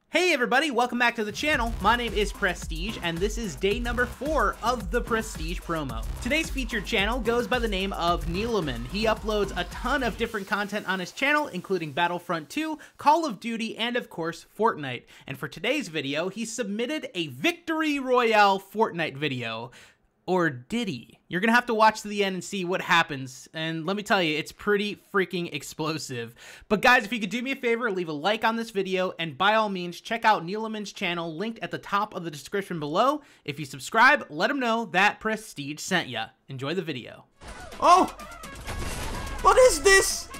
Hey everybody, welcome back to the channel. My name is Prestige, and this is day number 4 of the Prestige promo. Today's featured channel goes by the name of Neeleman. He uploads a ton of different content on his channel, including Battlefront 2, Call of Duty, and of course, Fortnite. And for today's video, he submitted a Victory Royale Fortnite video. Or did he? You're gonna have to watch to the end and see what happens, and let me tell you, it's pretty freaking explosive. But guys, if you could do me a favor, leave a like on this video, and by all means, check out Neeleman's channel, linked at the top of the description below. If you subscribe, let him know that Prestige sent ya. Enjoy the video. Oh! What is this?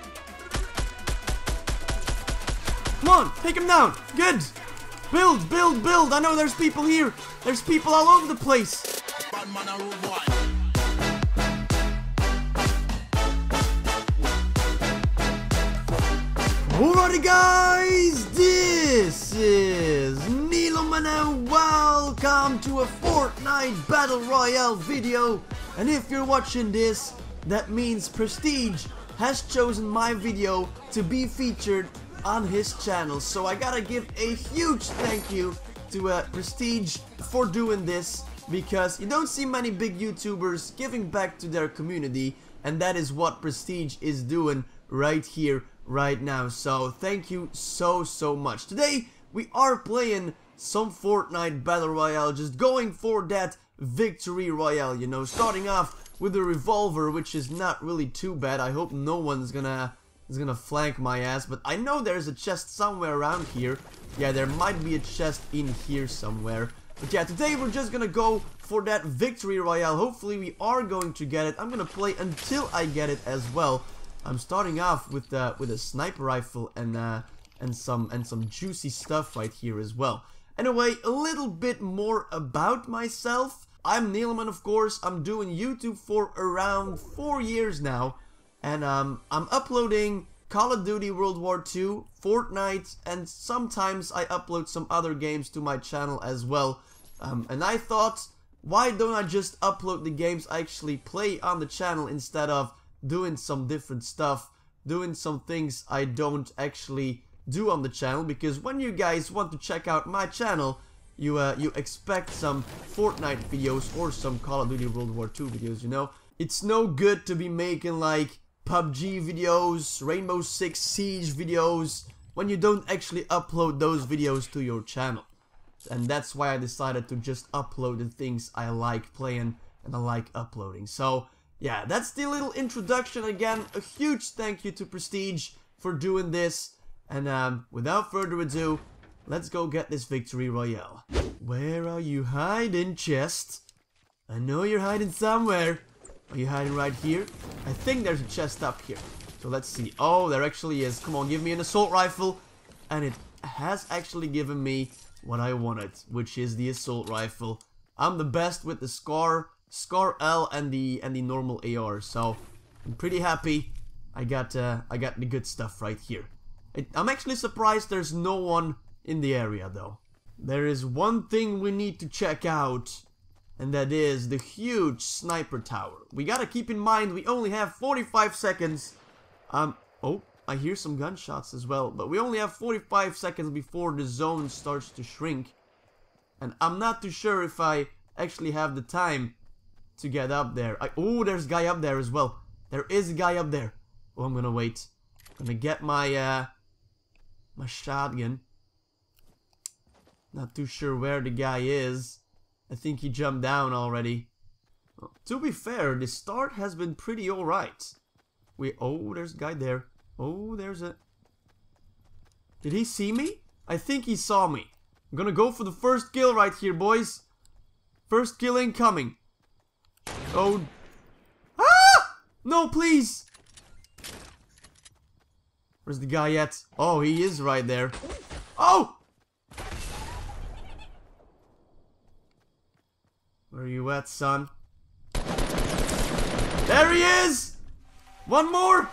Come on, take him down. Good. Build, build, build. I know there's people here. There's people all over the place. Alrighty guys, this is Neeleman and welcome to a Fortnite Battle Royale video. And if you're watching this, that means Prestige has chosen my video to be featured on his channel. So I gotta give a huge thank you to Prestige for doing this, because you don't see many big YouTubers giving back to their community, and that is what Prestige is doing right here, right now. So thank you so much. Today we are playing some Fortnite Battle Royale, just going for that Victory Royale, you know, starting off with a revolver, which is not really too bad. I hope no one's gonna flank my ass, but I know there's a chest somewhere around here. Yeah, there might be a chest in here somewhere. But yeah, today we're just gonna go for that Victory Royale. Hopefully we are going to get it. I'm gonna play until I get it as well. I'm starting off with a sniper rifle and some juicy stuff right here as well. Anyway, a little bit more about myself. I'm Neeleman, of course. I'm doing YouTube for around 4 years now, and I'm uploading Call of Duty World War II, Fortnite, and sometimes I upload some other games to my channel as well. And I thought, why don't I just upload the games I actually play on the channel instead of doing some different stuff, doing some things I don't actually do on the channel? Because when you guys want to check out my channel, you expect some Fortnite videos or some Call of Duty World War II videos, you know? It's no good to be making like PUBG videos, Rainbow Six Siege videos, when you don't actually upload those videos to your channel. And that's why I decided to just upload the things I like playing and I like uploading. So yeah, that's the little introduction. Again, a huge thank you to Prestige for doing this. And without further ado, let's go get this Victory Royale. Where are you hiding, chest? I know you're hiding somewhere. Are you hiding right here? I think there's a chest up here. So let's see. Oh, there actually is. Come on, give me an assault rifle. And it has actually given me what I wanted, which is the assault rifle. I'm the best with the Scar L and the normal AR, so I'm pretty happy. I got the good stuff right here. I'm actually surprised there's no one in the area though. There is one thing we need to check out, and that is the huge sniper tower. We gotta keep in mind we only have 45 seconds. Oh, I hear some gunshots as well, but we only have 45 seconds before the zone starts to shrink. And I'm not too sure if I actually have the time to get up there. Oh, there's a guy up there as well. There is a guy up there. Oh, I'm gonna wait. I'm gonna get my my shotgun. Not too sure where the guy is. I think he jumped down already. Well, to be fair, the start has been pretty alright. Oh, there's a guy there. Oh, there's a... Did he see me? I think he saw me. I'm gonna go for the first kill right here, boys. First kill incoming. Oh. Ah! No, please. Where's the guy at? Oh, he is right there. Oh! Where are you at, son? There he is! One more!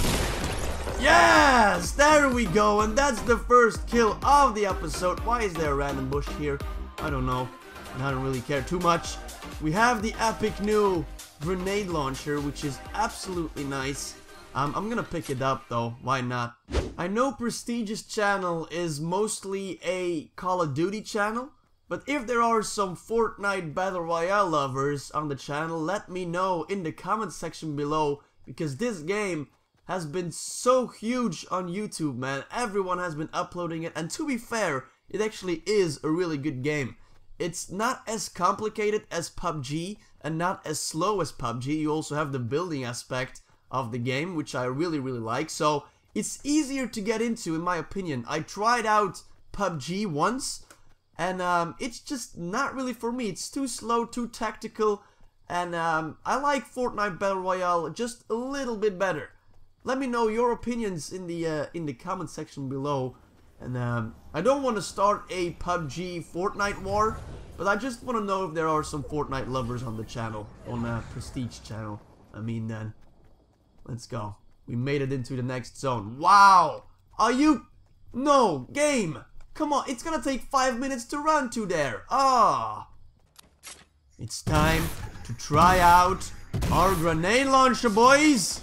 Yes! There we go, and that's the first kill of the episode. Why is there a random bush here? I don't know. And I don't really care too much. We have the epic new grenade launcher, which is absolutely nice. I'm gonna pick it up though, why not? I know Prestige's channel is mostly a Call of Duty channel, but if there are some Fortnite Battle Royale lovers on the channel, let me know in the comment section below, because this game has been so huge on YouTube, man. Everyone has been uploading it, and to be fair, it actually is a really good game. It's not as complicated as PUBG and not as slow as PUBG. You also have the building aspect of the game, which I really like. So it's easier to get into, in my opinion. I tried out PUBG once, and it's just not really for me. It's too slow, too tactical, and I like Fortnite Battle Royale just a little bit better. Let me know your opinions in the comment section below. And I don't want to start a PUBG Fortnite war, but I just want to know if there are some Fortnite lovers on the channel, on the Prestige channel. I mean, then let's go. We made it into the next zone. Wow! Are you... No, game! Come on, it's gonna take 5 minutes to run to there. Ah! It's time to try out our grenade launcher, boys!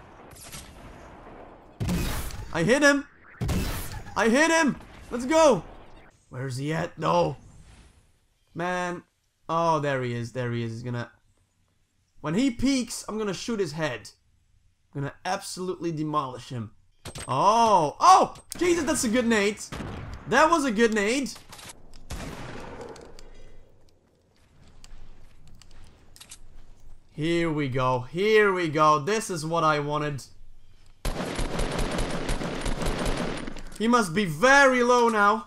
I hit him! I hit him! Let's go! Where's he at? No! Man. Oh, there he is. There he is. He's gonna... When he peeks, I'm gonna shoot his head. I'm gonna absolutely demolish him. Oh! Oh! Jesus, that's a good nade. That was a good nade. Here we go. Here we go. This is what I wanted. He must be very low now.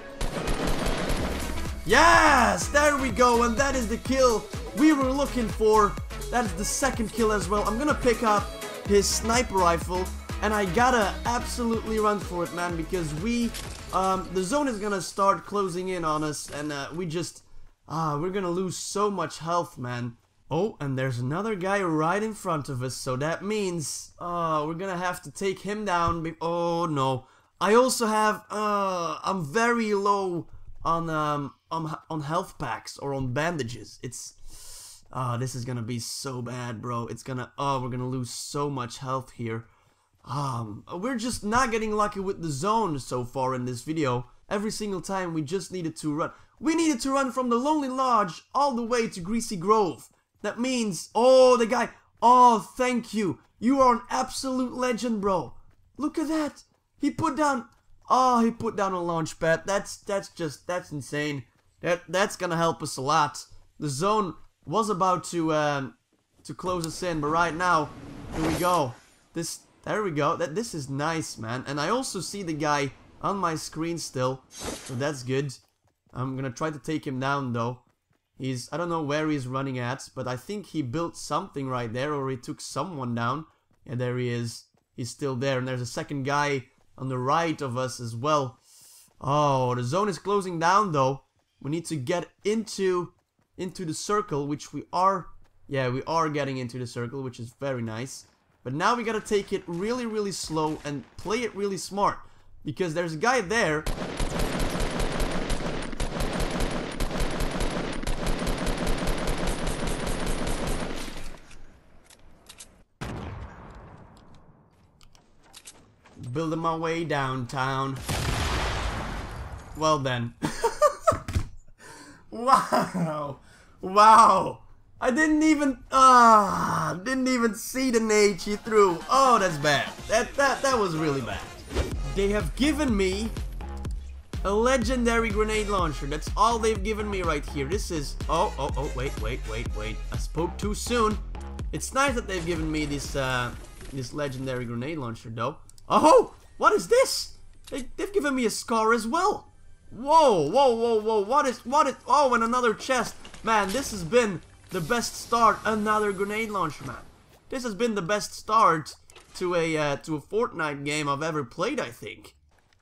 Yes! There we go, and that is the kill we were looking for. That is the second kill as well. I'm gonna pick up his sniper rifle, and I gotta absolutely run for it, man, because the zone is gonna start closing in on us, and we're gonna lose so much health, man. Oh, and there's another guy right in front of us, so that means we're gonna have to take him down. Oh no. I also have, I'm very low on health packs or on bandages. It's, this is gonna be so bad, bro. It's gonna, we're gonna lose so much health here. We're just not getting lucky with the zone so far in this video. Every single time we just needed to run. We needed to run from the Lonely Lodge all the way to Greasy Grove. That means, oh, the guy, oh, thank you. You are an absolute legend, bro. Look at that. He put down, he put down a launch pad. That's insane. That's gonna help us a lot. The zone was about to close us in, but right now, here we go. There we go. This is nice, man. And I also see the guy on my screen still, so that's good. I'm gonna try to take him down though. I don't know where he's running at, but I think he built something right there, or he took someone down. Yeah, there he is. He's still there, and there's a second guy on the right of us as well. Oh, the zone is closing down though. We need to get into the circle, which we are. Yeah, we are getting into the circle, which is very nice. But now we gotta take it really slow and play it really smart, because there's a guy there. Building my way downtown. Well then. Wow. Wow. I didn't even see the nade she threw. Oh, that's bad. That was really bad. They have given me a legendary grenade launcher. That's all they've given me right here. This is wait. I spoke too soon. It's nice that they've given me this this legendary grenade launcher though. Oh, what is this? They've given me a scar as well. Whoa. What is, oh, and another chest. Man, this has been the best start. Another grenade launcher, man. This has been the best start to a Fortnite game I've ever played, I think.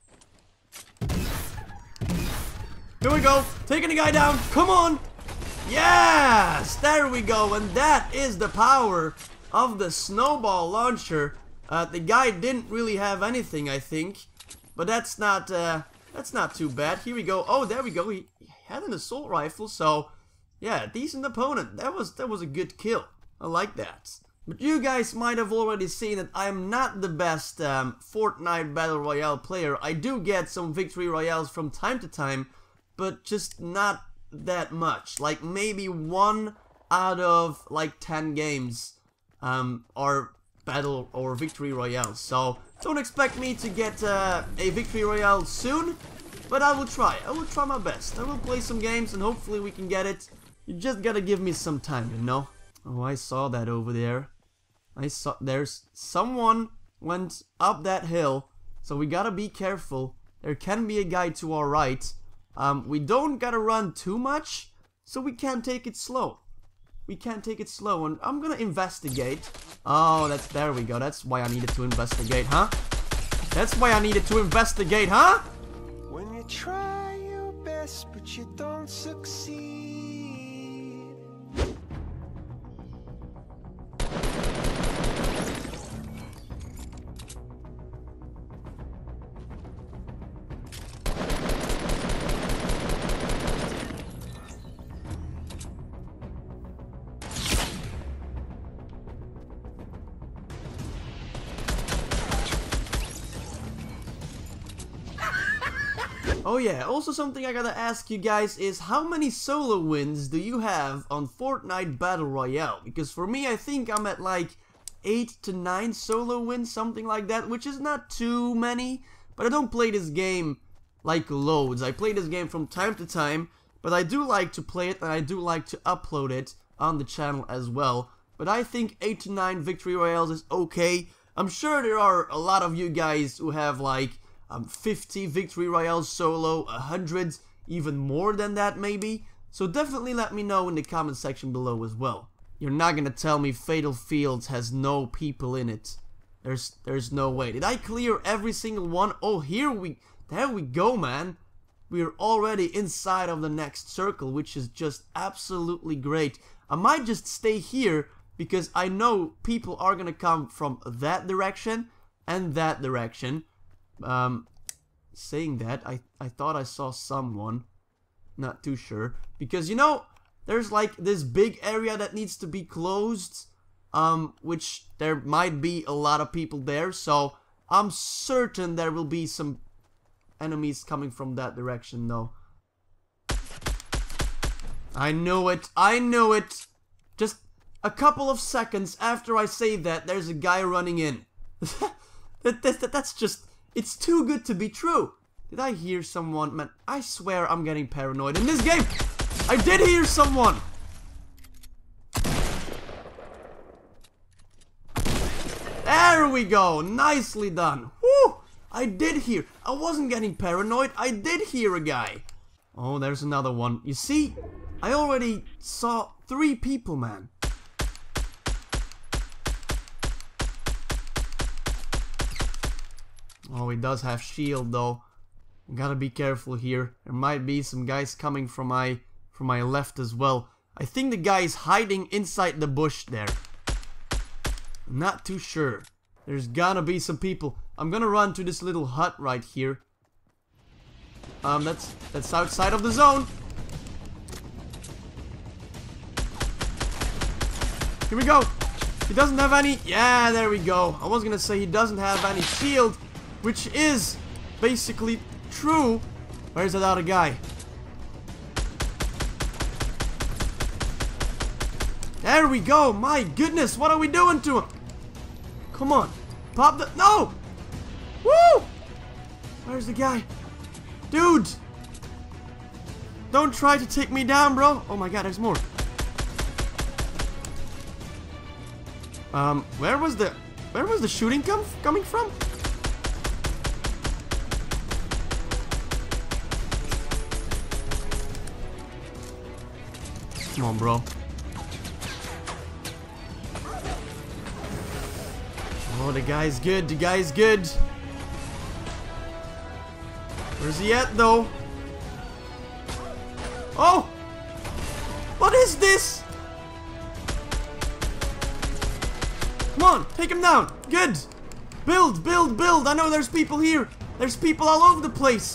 Here we go. Taking the guy down. Come on. Yes, there we go. And that is the power of the snowball launcher. The guy didn't really have anything, I think, but that's not too bad. Here we go. Oh, there we go. He had an assault rifle, so yeah, decent opponent. That was a good kill. I like that. But you guys might have already seen that I'm not the best Fortnite Battle Royale player. I do get some victory royales from time to time, but just not that much. Like maybe 1 out of like 10 games are battle or victory royales. So don't expect me to get a victory royale soon, but I will try. I will try my best. I will play some games and hopefully we can get it. You just gotta give me some time, you know? Oh, I saw that over there. I saw there's someone went up that hill, so we gotta be careful. There can be a guy to our right. We don't gotta run too much, so we can take it slow. We can take it slow, and I'm gonna investigate. Oh, there we go. That's why I needed to investigate, huh? That's why I needed to investigate, huh? When you try your best, but you don't succeed. Oh yeah, also something I gotta ask you guys is how many solo wins do you have on Fortnite Battle Royale? Because for me, I think I'm at like 8 to 9 solo wins, something like that, which is not too many, but I don't play this game like loads. I play this game from time to time, but I do like to play it and I do like to upload it on the channel as well. But I think 8 to 9 victory royales is okay. I'm sure there are a lot of you guys who have like 50 victory royales solo, 100, even more than that maybe. So definitely let me know in the comment section below as well. You're not gonna tell me Fatal Fields has no people in it. There's no way. Did I clear every single one? Oh, there we go, man. We're already inside of the next circle, which is just absolutely great. I might just stay here because I know people are gonna come from that direction and that direction. Saying that, I thought I saw someone. Not too sure. Because, you know, there's like this big area that needs to be closed. Which there might be a lot of people there. So, I'm certain there will be some enemies coming from that direction, though. I knew it. I knew it. Just a couple of seconds after I say that, there's a guy running in. That's just... It's too good to be true. Did I hear someone? Man, I swear I'm getting paranoid in this game. I did hear someone. There we go. Nicely done. Woo! I did hear. I wasn't getting paranoid. I did hear a guy. Oh, there's another one. You see? I already saw 3 people, man. Oh, he does have shield though. Gotta be careful here. There might be some guys coming from my left as well. I think the guy is hiding inside the bush there. I'm not too sure. There's gotta be some people. I'm gonna run to this little hut right here. That's outside of the zone. Here we go. He doesn't have any. Yeah, there we go. I was gonna say he doesn't have any shield, which is basically true. Where's that other guy? There we go. My goodness, what are we doing to him? Come on. Pop the... No! Woo! Where's the guy? Dude! Don't try to take me down, bro. Oh my god, there's more. Where was the shooting coming from? Come on, bro. Oh, the guy's good. The guy's good. Where's he at, though? Oh! What is this? Come on, take him down. Good. Build, build, build. I know there's people here. There's people all over the place.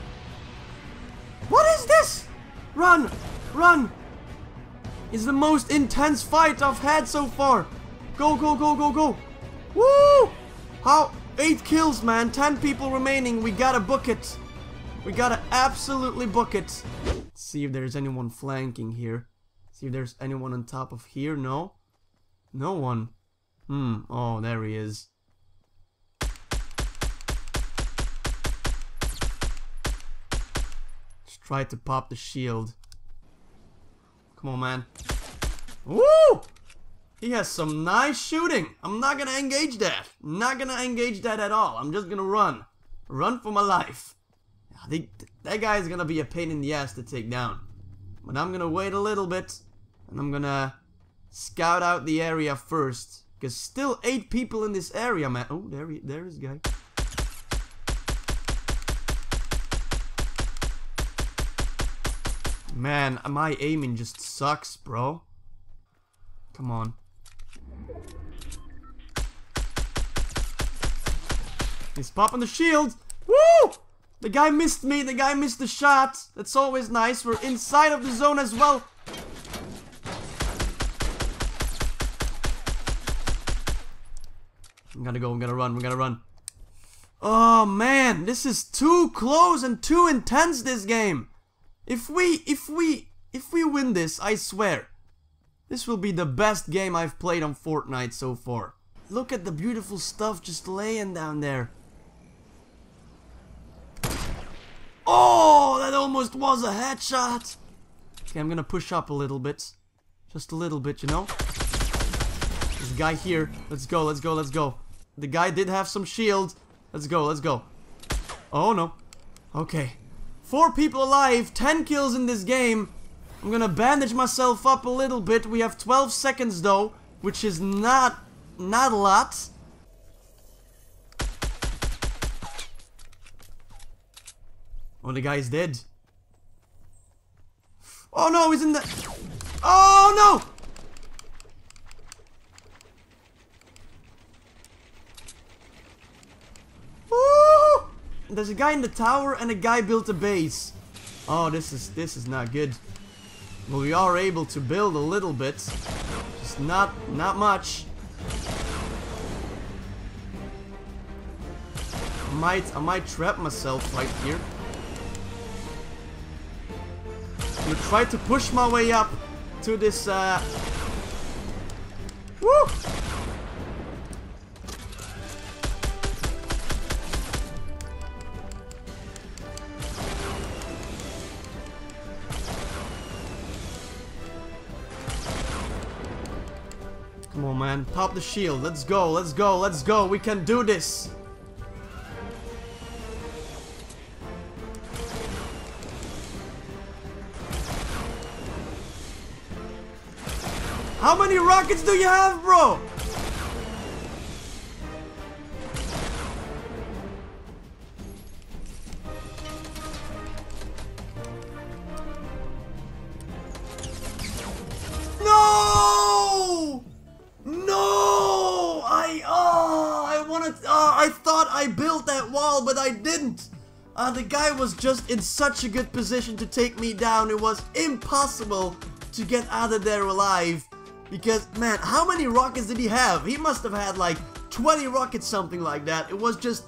What is this? Run, run. It's the most intense fight I've had so far. Go, go, go, go, go. Woo! How? 8 kills, man. 10 people remaining. We gotta book it. We gotta absolutely book it. Let's see if there's anyone flanking here. See if there's anyone on top of here. No? No one. Oh, there he is. Let's try to pop the shield. Come on, man. Woo! He has some nice shooting. I'm not gonna engage that. Not gonna engage that at all. I'm just gonna run. Run for my life. I think that guy is gonna be a pain in the ass to take down. But I'm gonna wait a little bit. And I'm gonna scout out the area first. Because still 8 people in this area, man. Oh, there is guy. Man, my aiming just sucks, bro. Come on. He's popping the shield. Woo! The guy missed me. The guy missed the shot. That's always nice. We're inside of the zone as well. I'm gonna go. I'm gonna run. We're gonna run. Oh man, this is too close and too intense. This game. If we win this, I swear, this will be the best game I've played on Fortnite so far. Look at the beautiful stuff just laying down there. Oh, that almost was a headshot. Okay, I'm gonna push up a little bit. Just a little bit, you know. There's a guy here. Let's go, let's go, let's go. The guy did have some shield. Let's go, let's go. Oh no. Okay. 4 people alive, 10 kills in this game. I'm gonna bandage myself up a little bit. We have 12 seconds though, which is not a lot. Oh, the guy's dead. Oh no, he's in the... Oh no! Woo! There's a guy in the tower and a guy built a base. Oh, this is not good. Well, we are able to build a little bit. Just not much. I might trap myself right here. I'm gonna try to push my way up to this Woo! Come on, man. Pop the shield. Let's go, let's go, let's go. We can do this. How many rockets do you have, bro? No! No! I thought I built that wall, but I didn't. The guy was just in such a good position to take me down. It was impossible to get out of there alive. Because, man, how many rockets did he have? He must have had like 20 rockets, something like that. It was just...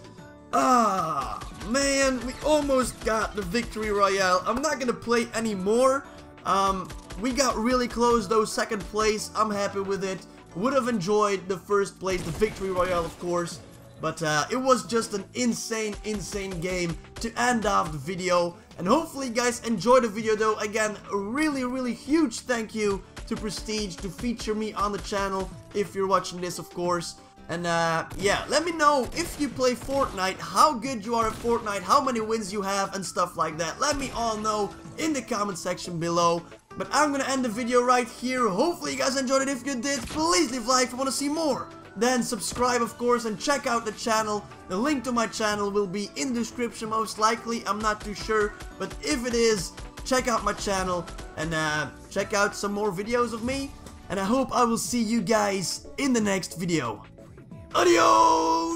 man, we almost got the victory royale. I'm not gonna play anymore. We got really close though, 2nd place. I'm happy with it. Would have enjoyed the 1st place, the victory royale, of course. But it was just an insane game to end off the video. And hopefully you guys enjoyed the video though. Again, a really huge thank you to Prestige to feature me on the channel, if you're watching this, of course. And yeah, let me know if you play Fortnite, how good you are at Fortnite, how many wins you have and stuff like that. Let me all know in the comment section below. But I'm gonna end the video right here. Hopefully you guys enjoyed it. If you did, please leave a like if you want to see more. Then subscribe, of course, and check out the channel. The link to my channel will be in the description most likely. I'm not too sure, but if it is, check out my channel and check out some more videos of me. And I hope I will see you guys in the next video. Adios!